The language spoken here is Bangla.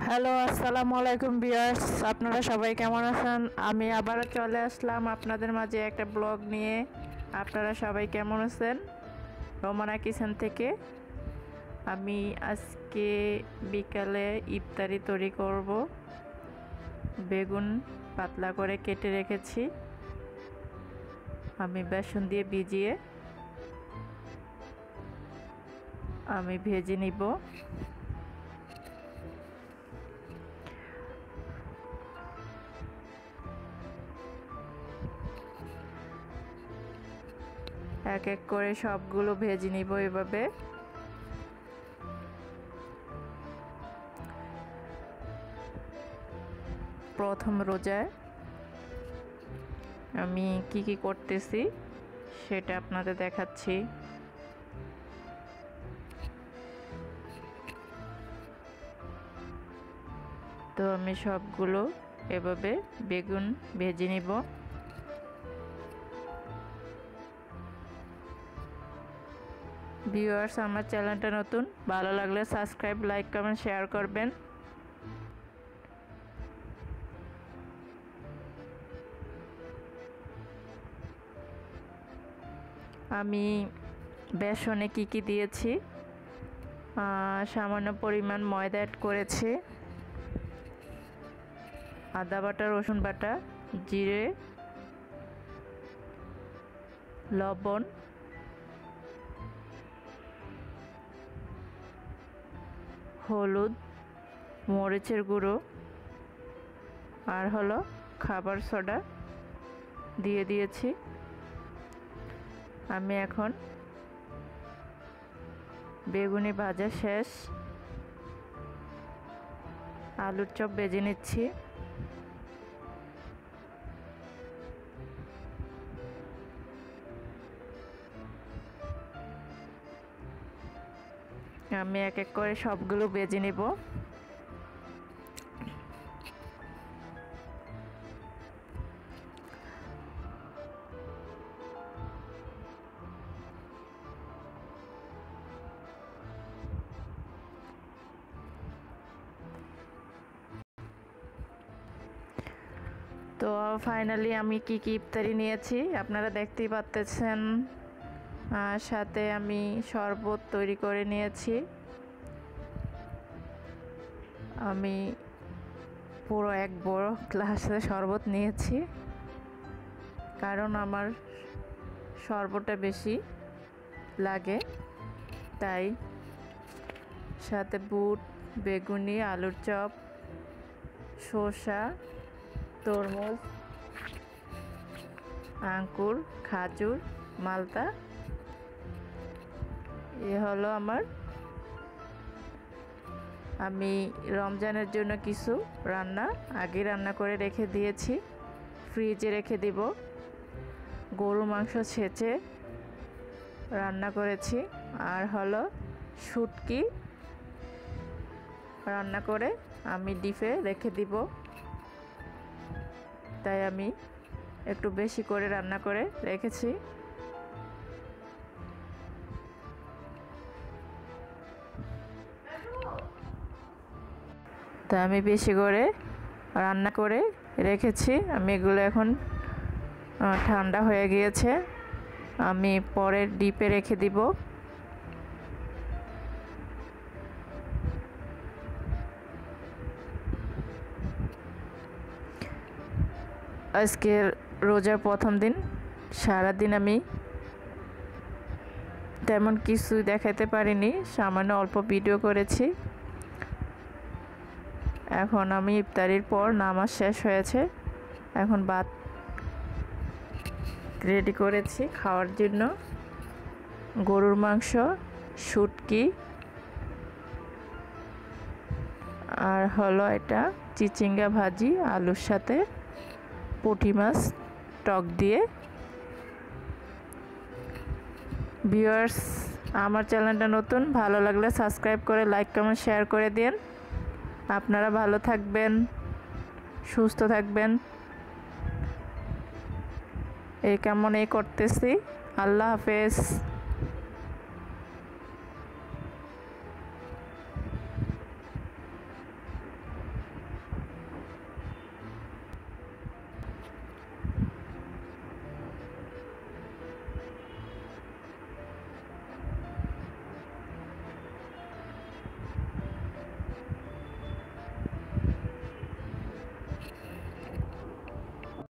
হ্যালো, আসসালামু আলাইকুম ভিউয়ার্স। আপনারা সবাই কেমন আছেন? আমি আবারও চলে আসলাম আপনাদের মাঝে একটা ব্লগ নিয়ে। আপনারা সবাই কেমন আছেন? রোমানা কিচেন থেকে আমি আজকে বিকালে ইফতারি তৈরি করব। বেগুন পাতলা করে কেটে রেখেছি, আমি বেসন দিয়ে ভিজিয়ে আমি ভেজে নিব। এক এক করে সবগুলো ভেজে নিব এভাবে। প্রথম রোজায় আমি কি করতেছি সেটা আপনাদের দেখাচ্ছি। তো আমি সবগুলো এভাবে বেগুন ভেজে নিব। ভিউয়ার্স, আমার চ্যানেলটা নতুন, ভালো লাগলে সাবস্ক্রাইব, লাইক, কমেন্ট, শেয়ার করবেন। আমি বেসনে কি দিয়েছি, সামান্য পরিমাণ ময়দা অ্যাড করেছি, আদা বাটা, রসুন বাটা, জিরে, লবণ, হলুদ, মরিচের গুঁড়ো আর হলো খাবার সোডা দিয়ে দিয়েছি। আমি এখন বেগুনি ভাজা শেষ, আলুর চপ ভেজে নিচ্ছি। আমি এক এক করে সবগুলো ভেজে নেব। তো ফাইনালি আমি কি ইফতারি নিয়েছি আপনারা দেখতেই পাচ্ছেন। সাথে আমি শরবত তৈরি করে নিয়েছি। আমি পুরো এক বড় গ্লাসে শরবত নিয়েছি, কারণ আমার শরবতটা বেশি লাগে তাই। সাথে বুট, বেগুনি, আলুর চপ, শসা, তরমুজ, আঙ্কুর, খাজুর, মালতা। এ হলো আমি রমজানের জন্য কিছু আগে রান্না করে রেখে দিয়েছি, ফ্রিজে রেখে দিব। গরু মাংস ছেঁচে রান্না করেছি, আর হলো শুটকি রান্না করে আমি ডিপে রেখে দিব। তাই আমি একটু বেশি করে রান্না করে রেখেছি। তা আমি বেশি করে রান্না করে রেখেছি। আমি এগুলো এখন ঠান্ডা হয়ে গিয়েছে, আমি পরের ডিপে রেখে দিব। আজকের রোজার প্রথম দিন, সারাদিন আমি তেমন কিছু দেখাতে পারিনি, সামান্য অল্প ভিডিও করেছি। এখন আমি ইফতারির পর নামাজ শেষ হয়েছে, এখন ভাত রেডি করেছি খাওয়ার জন্য। গরুর মাংস, শুটকি, আর হলো এটা চিচিঙ্গা ভাজি আলুর সাথে পুঁটি মাছ টক দিয়ে। ভিউয়ার্স, আমার চ্যানেলটা নতুন, ভালো লাগলে সাবস্ক্রাইব করে লাইক, কমেন্ট, শেয়ার করে দিন। আপনারা ভালো থাকবেন, সুস্থ থাকবেন, এই কামনাই করতেছি। আল্লাহ হাফেজ।